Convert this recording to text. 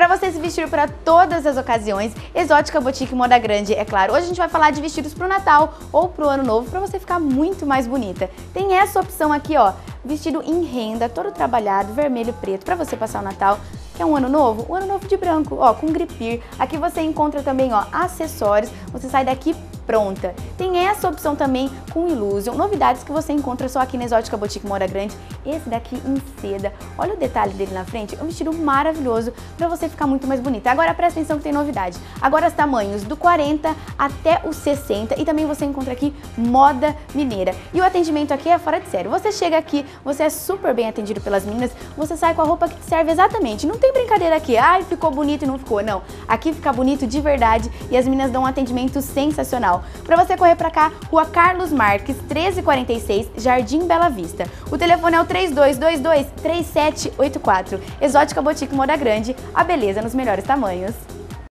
você se vestir para todas as ocasiões, Exótica Boutique Moda Grande, é claro. Hoje a gente vai falar de vestidos pro Natal ou pro Ano Novo para você ficar muito mais bonita. Tem essa opção aqui, ó, vestido em renda, todo trabalhado, vermelho e preto, para você passar o Natal. Quer um ano novo? O ano novo de branco, ó, com gripir. Aqui você encontra também, ó, acessórios. Você sai daqui pronta. Tem essa opção também com Illusion, novidades que você encontra só aqui na Exótica Boutique Moda Grande. Esse daqui em seda, olha o detalhe dele na frente, é um vestido maravilhoso para você ficar muito mais bonita. Agora presta atenção que tem novidade. Agora os tamanhos do 40 até o 60 e também você encontra aqui moda mineira. E o atendimento aqui é fora de sério. Você chega aqui, você é super bem atendido pelas meninas, você sai com a roupa que te serve exatamente. Não tem brincadeira aqui, ai, ficou bonito e não ficou, não. Aqui fica bonito de verdade e as meninas dão um atendimento sensacional. Para você correr para cá, Rua Carlos Marques, 1346, Jardim Bela Vista. O telefone é o 3222-3784. Exótica Boutique Moda Grande, a beleza nos melhores tamanhos.